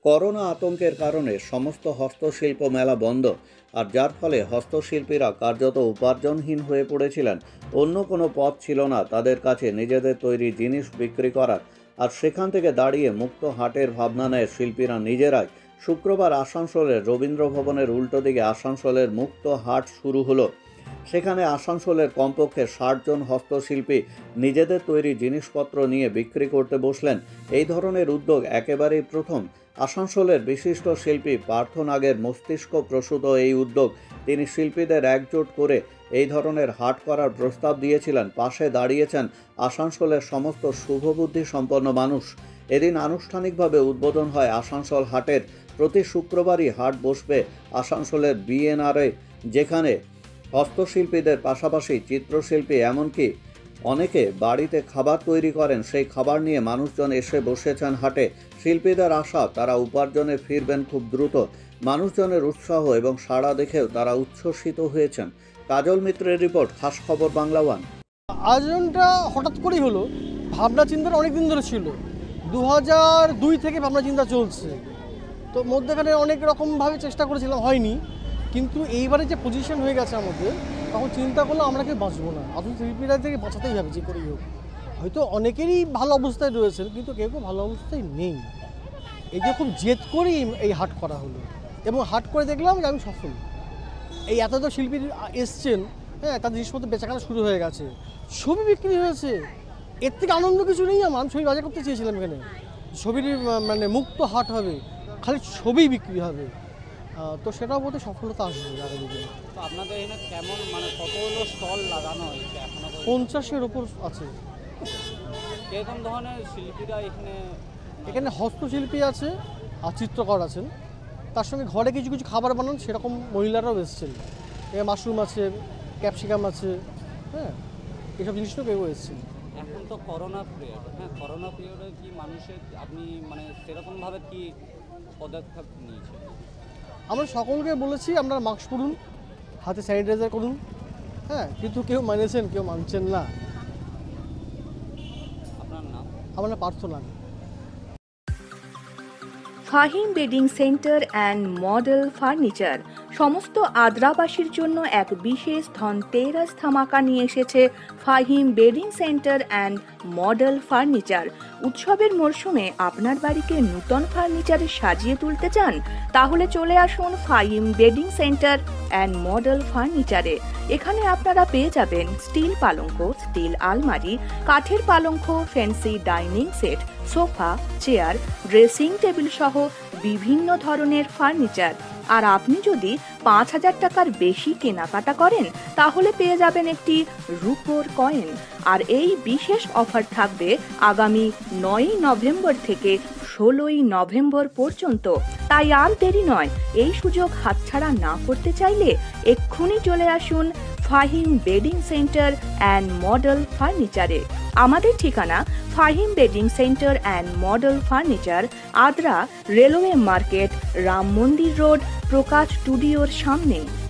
Corona আতঙ্কের কারণে সমস্ত হস্তশিল্প মেলা বন্ধ, আর যার ফলে হস্তশিল্পীরা কার্যত উপার্জনহীন হয়ে পড়েছিলেন। অন্য কোনো পথ ছিল না তাদের কাছে নিজেদের তৈরি জিনিস বিক্রি করার। আর সেখান থেকে দাঁড়িয়ে মুক্ত হাটের ভাবনা নেয় শিল্পীরা নিজেরাই। শুক্রবার আসানসোলের রবীন্দ্র ভবনের উল্টো দিকে আসানসোলের মুক্ত হাট শুরু হলো। সেখানে আসানসোলের কমপক্ষে ৬০ জন হস্তশিল্পী নিজেদের তৈরি জিনিসপত্র নিয়ে বিক্রি করতে বসলেন। এই ধরনের উদ্যোগ একেবারেই প্রথম। আসানসোলের বিশিষ্ট শিল্পী পার্থ নাগের মস্তিষ্ক প্রসূত এই উদ্যোগ। তিনি শিল্পীদের একজোট করে এই ধরনের হাট করার প্রস্তাব দিয়েছিলেন। পাশে দাঁড়িয়েছেন আসানসোলের সমস্ত শুভবুদ্ধি সম্পন্ন মানুষ। এদিন আনুষ্ঠানিকভাবে উদ্বোধন হয় আসানসোল হাটের। প্রতি শুক্রবারই হাট বসবে আসানসোলের বিএনআরে, যেখানে হস্তশিল্পীদের পাশাপাশি চিত্রশিল্পী এমনকি অনেকে বাড়িতে খাবার তৈরি করেন। সেই খাবার নিয়ে মানুষজন এসে বসেছেন হাটে। শিল্পীদের আশা তারা উপার্জনে ফিরবেন খুব দ্রুত। মানুষজনের উৎসাহ এবং সাড়া দেখেও তারা উচ্ছ্বসিত হয়েছেন। কাজল মিত্রের রিপোর্ট, খাস খবর বাংলা ওয়ান। আয়োজনটা হঠাৎ করেই হলো, ভাবনা চিন্তাটা অনেক দিন ধরে ছিল। 2002 থেকে ভাবনা চিন্তা চলছে, তো মধ্যেখানে অনেক রকমভাবে চেষ্টা করেছিলাম, হয়নি। কিন্তু এইবারে যে পজিশন হয়ে গেছে আমাদের, তখন চিন্তা করলে আমরা কেউ বাঁচবো না। আসলে শিল্পীরা থেকে বাঁচাতেই হবে যে করেই হোক। হয়তো অনেকেরই ভালো অবস্থায় রয়েছেন, কিন্তু কেউ কেউ ভালো অবস্থায় নেই। এই যে খুব জেদ করেই এই হাট করা হলো, এবং হাট করে দেখলাম যে আমি সফল। এই এত শিল্পী এসছেন, হ্যাঁ, তাদের জিনিসপত্র বেচাকেনা শুরু হয়ে গেছে, ছবি বিক্রি হয়েছে। এর থেকে আনন্দ কিছু নেই। আমি ছবি বাজার করতে চেয়েছিলাম, এখানে ছবির মানে মুক্ত হাট হবে, খালি ছবি বিক্রি হবে। তো সেটাও বলতে সফলতা আসবে আগামী দিনে। তো আপনাদের এখানে কেমন মানে কতগুলো স্টল লাগানো হয়েছে এখনো? 50-এর ওপর আছে। কিরকম ধরনের শিল্পীরা এখানে হস্তশিল্পী আছে আর চিত্রকর আছেন, তার সঙ্গে ঘরে কিছু কিছু খাবার বানান সেরকম মহিলারাও এসেছেন। এখানে মাশরুম আছে, ক্যাপসিকাম আছে, হ্যাঁ, এসব জিনিসটাও কেউ এসেছেন। এখন তো করোনা পিরিয়ড, হ্যাঁ, করোনা পিরিয়ডে কি মানুষের আপনি মানে সেরকমভাবে কি পদক্ষেপ নিয়েছেন? আমরা সকলকে বলেছি আপনারা মাস্ক পরুন, হাতে স্যানিটাইজার করুন, হ্যাঁ, কিন্তু কেউ মানেছেন, কেউ মানছেন না। আপনার নাম? আমার নাম Partha Nag. Fahim bedding centre and model furniture সমস্ত আদ্রাবাসীর জন্য এক বিশেষ ধনতেরাস ধামাকা নিয়ে এসেছে Fahim bedding centre and model furniture. উৎসবের মরশুমে আপনার বাড়িকে নূতন ফার্নিচারে সাজিয়ে তুলতে চান? তাহলে চলে আসুন Fahim bedding centre and model ফার্নিচারে। এখানে আপনারা পেয়ে যাবেন স্টিল পালঙ্ক, স্টিল আলমারি, কাঠের পালঙ্ক, fancy dining set, sofa, chair, dressing table সহ বিভিন্ন ধরনের ফার্নিচার। আর আপনি যদি 5,000 টাকার বেশি কেনাকাটা করেন তাহলে পেয়ে যাবেন একটি রূপোর কয়েন। আর এই বিশেষ অফার থাকবে আগামী 9 নভেম্বর থেকে 16 নভেম্বর পর্যন্ত। তাই আর দেরি নয়, এই সুযোগ হাতছাড়া না করতে চাইলে এক্ষুনি চলে আসুন Fahim bedding centre and model ফার্নিচারে। আমাদের ঠিকানা Fahim bedding centre and model furniture, Adra railway market, Ram Mandir road, প্রকাশ স্টুডিওর সামনে।